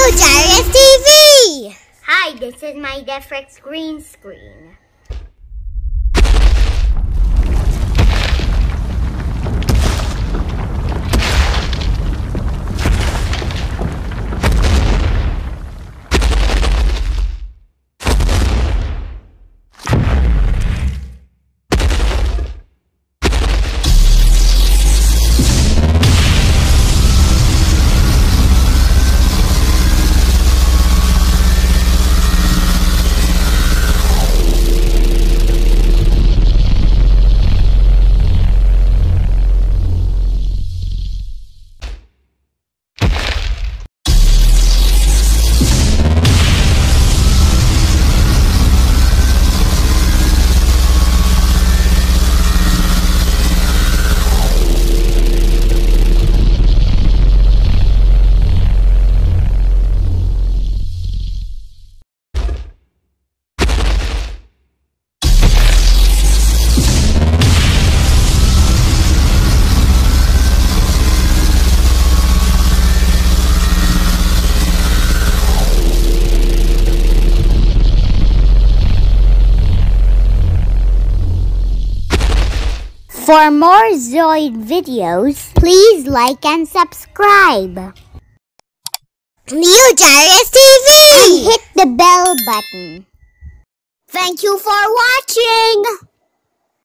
NeilJairus TV! Hi, this is my Defrex green screen. For more Zoid videos, please like and subscribe. NeilJairus TV! And hit the bell button. Thank you for watching!